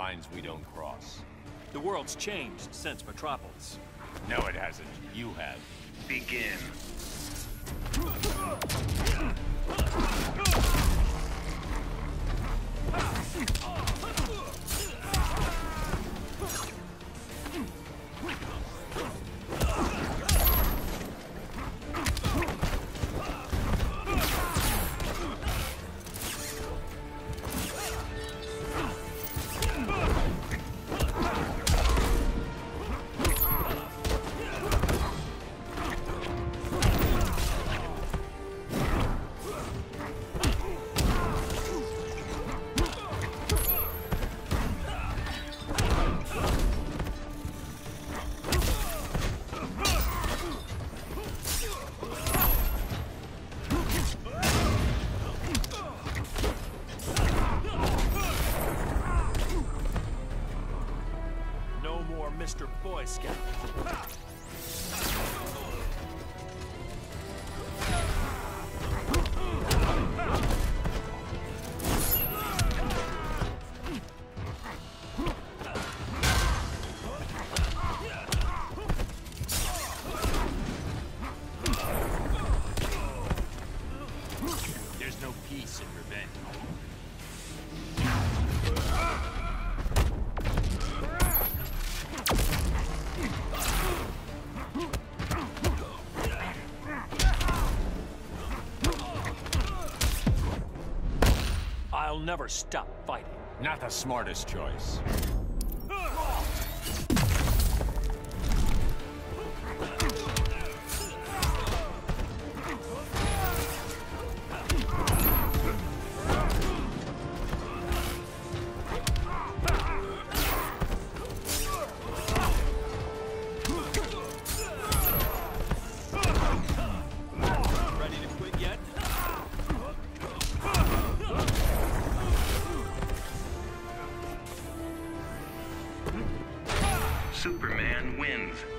lines we don't cross. The world's changed since Metropolis. No, it hasn't. You have. Begin. Mr. Boy Scout. There's no peace in revenge. I'll never stop fighting. Not the smartest choice. Ready to quit yet? Superman wins.